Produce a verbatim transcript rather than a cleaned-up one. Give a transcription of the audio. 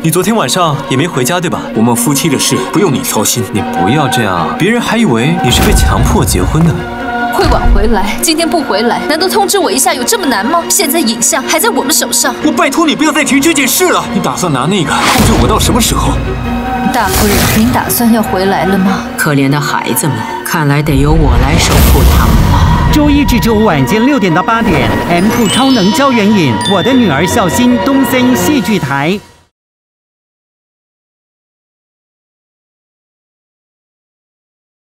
你昨天晚上也没回家对吧？ 我们夫妻的事不用你操心。 你不要这样，别人还以为你是被强迫结婚的。 会晚回来，今天不回来，难道通知我一下有这么难吗？现在影像还在我们手上。 我拜托你不要再提这件事了。你打算拿那个控制我到什么时候？ 大夫人，您打算要回来了吗？ 可怜的孩子们，看来得由我来守护他们了。 周一至周五晚间六点到八点 ，M 二超能胶原饮，我的女儿孝心东森戏剧台。